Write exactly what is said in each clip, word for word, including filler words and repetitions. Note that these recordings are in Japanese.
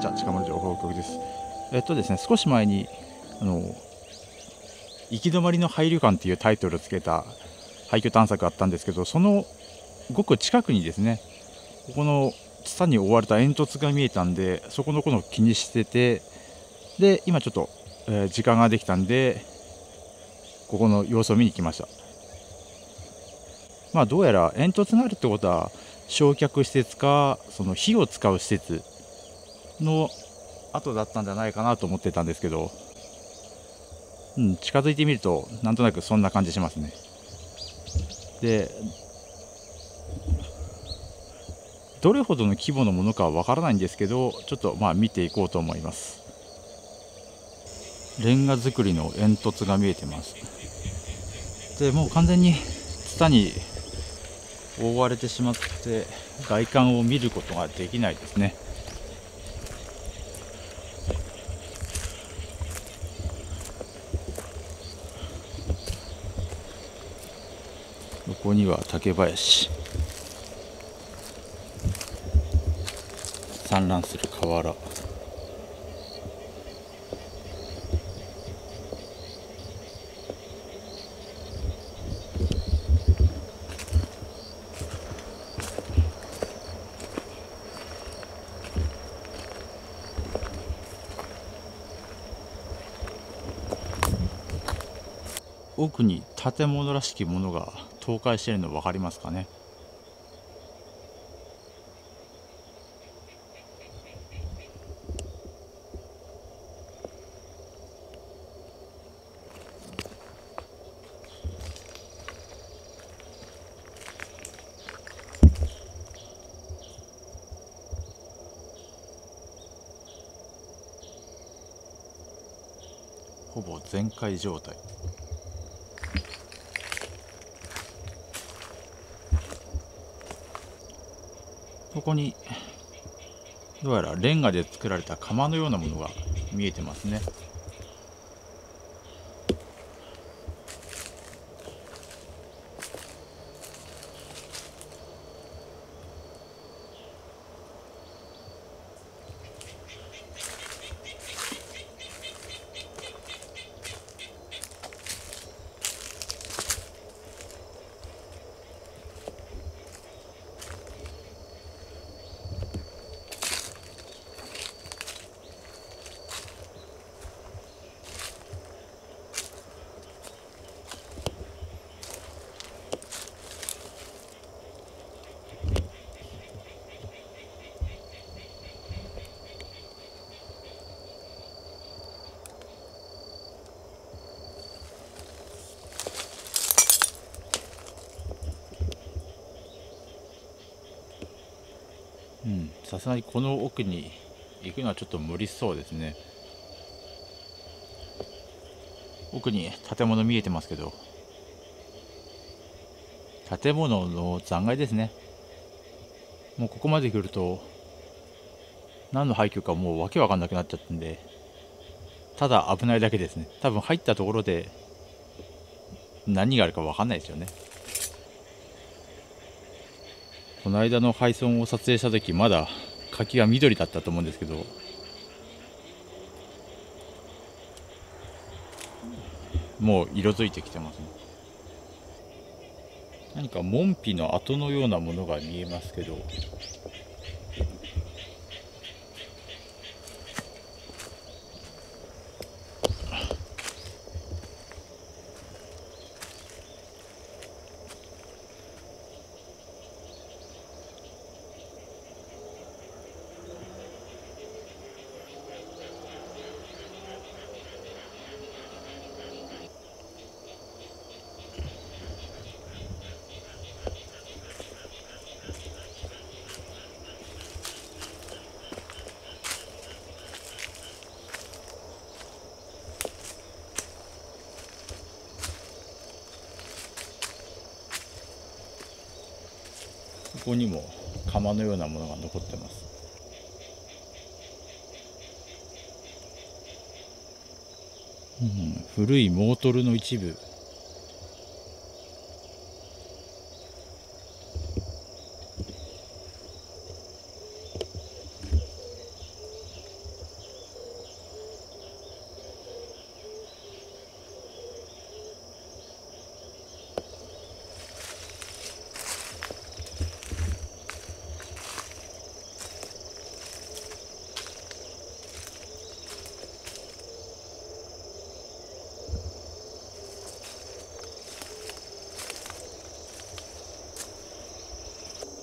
ちは、近森情報局です。えっとですね、少し前に、あの、行き止まりの廃旅館というタイトルをつけた廃墟探索があったんですけど、そのごく近くにですね、ここのツタに覆われた煙突が見えたんで、そこのことを気にしてて、で、今ちょっと、えー時間ができたんで、ここの様子を見に来ました。まあ、どうやら煙突があるってことは、焼却施設か、その火を使う施設の後だったんじゃないかなと思ってたんですけど、うん、近づいてみるとなんとなくそんな感じしますね。で、どれほどの規模のものかはわからないんですけど、ちょっとまあ見ていこうと思います。レンガ造りの煙突が見えてます。でもう完全にツタに覆われてしまって外観を見ることができないですね。ここには竹林、散乱する河原、奥に建物らしきものが倒壊しているの分かりますかね。ほぼ全壊状態。ここにどうやらレンガで作られた窯のようなものが見えてますね。うん、さすがにこの奥に行くのはちょっと無理そうですね。奥に建物見えてますけど、建物の残骸ですね。もうここまで来ると何の廃墟かもうわけわかんなくなっちゃったんで、ただ危ないだけですね。多分入ったところで何があるかわかんないですよね。この間の廃村を撮影した時まだ柿が緑だったと思うんですけど、もう色づいてきてますね。何か門扉の跡のようなものが見えますけど、ここにも窯のようなものが残ってます。うん、古いモートルの一部。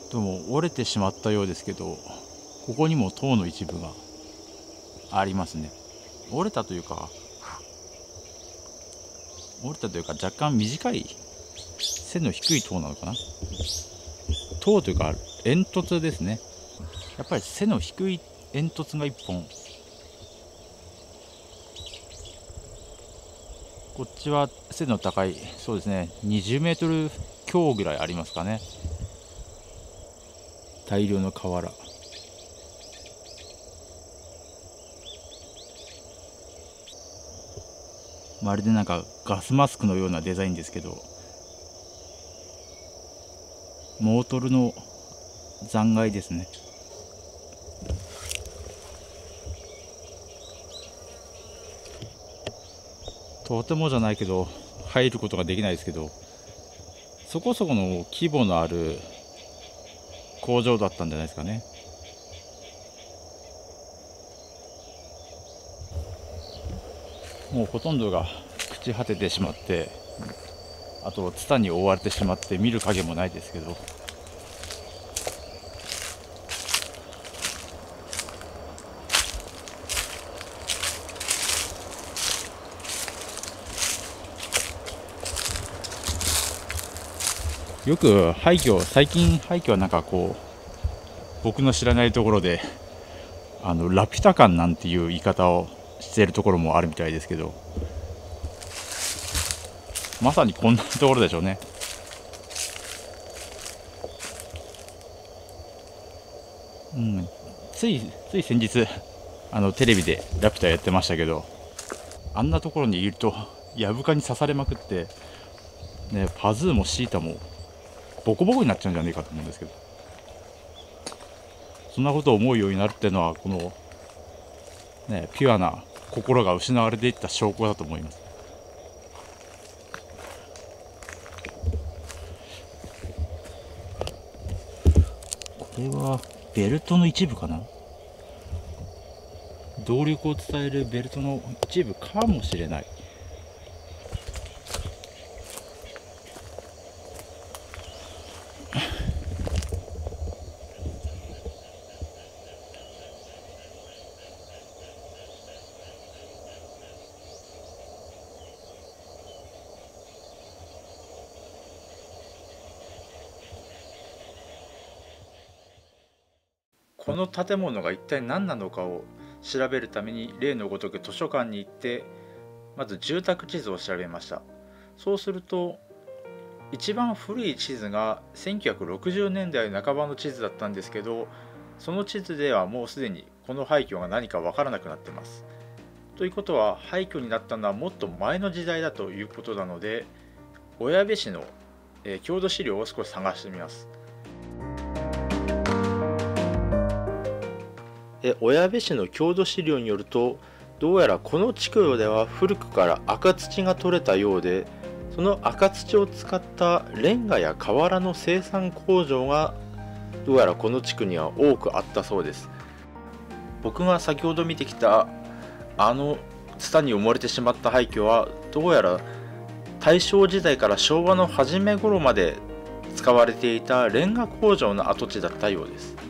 どうも折れてしまったようですけど、ここにも塔の一部がありますね。折れたというか折れたというか若干短い背の低い塔なのかな。塔というか煙突ですね。やっぱり背の低い煙突がいっぽん、こっちは背の高い、そうですね、にじゅうメートル強ぐらいありますかね。大量の瓦、まるでなんかガスマスクのようなデザインですけど、モートルの残骸ですね。とてもじゃないけど入ることができないですけど、そこそこの規模のある工場だったんじゃないですかね。もうほとんどが朽ち果ててしまって、あとツタに覆われてしまって見る影もないですけど、よく廃墟、最近廃墟はなんかこう僕の知らないところであのラピュタ館なんていう言い方をしているところもあるみたいですけど、まさにこんなところでしょうね。うん、ついつい先日あのテレビでラピュタやってましたけど、あんなところにいるとやぶかに刺されまくって、ね、パズーもシータもボコボコになっちゃうんじゃないかと思うんですけど、そんなことを思うようになるっていうのはこの、ね、ピュアな心が失われていった証拠だと思います。これはベルトの一部かな。動力を伝えるベルトの一部かもしれない。この建物が一体何なのかを調べるために例のごとく図書館に行って、まず住宅地図を調べました。そうすると一番古い地図がせんきゅうひゃくろくじゅうねんだいなかばの地図だったんですけど、その地図ではもうすでにこの廃墟が何か分からなくなっています。ということは廃墟になったのはもっと前の時代だということなので、小矢部市の郷土資料を少し探してみます。小矢部市の郷土資料によると、どうやらこの地区では古くから赤土が取れたようで、その赤土を使ったレンガや瓦の生産工場がどうやらこの地区には多くあったそうです。僕が先ほど見てきたあのツタに埋もれてしまった廃墟は、どうやら大正時代から昭和の初め頃まで使われていたレンガ工場の跡地だったようです。